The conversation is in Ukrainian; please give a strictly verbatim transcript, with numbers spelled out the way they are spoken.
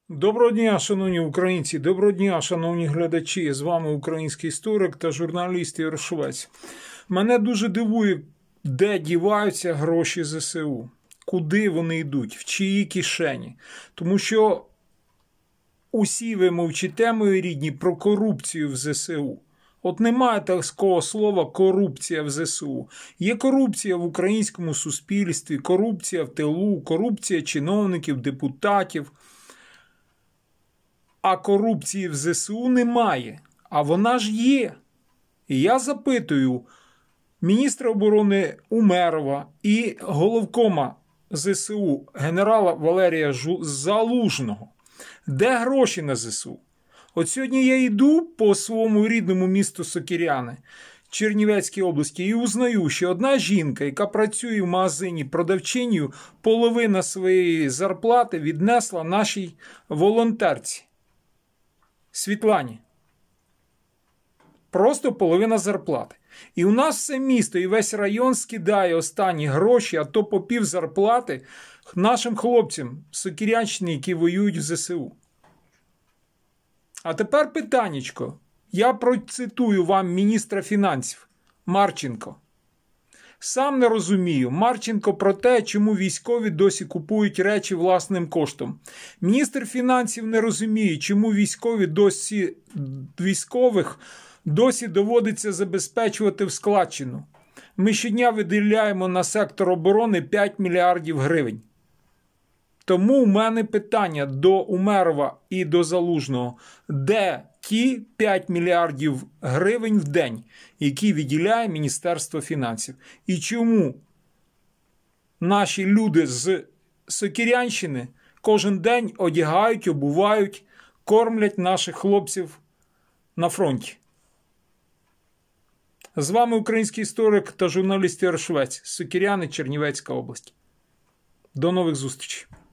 Доброго дня, шановні українці, доброго дня, шановні глядачі. З вами український історик та журналіст Ігор Швець. Мене дуже дивує, де діваються гроші зе се у, куди вони йдуть, в чиї кишені. Тому що усі ви мовчите, мої рідні, про корупцію в зе се у. От немає такого слова корупція в зе се у. Є корупція в українському суспільстві, корупція в тилу, корупція чиновників, депутатів. А корупції в зе се у немає. А вона ж є. І я запитую міністра оборони Умерова і головкома зе се у генерала Валерія Залужного. Де гроші на зе се у? От сьогодні я йду по своєму рідному місту Сокиряни, Чернівецькій області, і узнаю, що одна жінка, яка працює в магазині продавчинею, половина своєї зарплати віднесла нашій волонтерці Світлані. Просто половина зарплати. І у нас все місто і весь район скидає останні гроші, а то по пів зарплати нашим хлопцям Сокирянщини, які воюють в зе се у. А тепер питаннячко. Я процитую вам міністра фінансів Марченко. Сам не розумію. Марченко про те, чому військові досі купують речі власним коштом. Міністр фінансів не розуміє, чому військові досі, військових досі доводиться забезпечувати в складчину. Ми щодня виділяємо на сектор оборони п'ять мільярдів гривень. Тому у мене питання до Умерова і до Залужного. Де ті п'ять мільярдів гривень в день, які виділяє Міністерство фінансів? І чому наші люди з Сокирянщини кожен день одягають, обувають, кормлять наших хлопців на фронті? З вами український історик та журналіст Ігор Швець, Сокиряни, Чернівецька область. До нових зустрічей.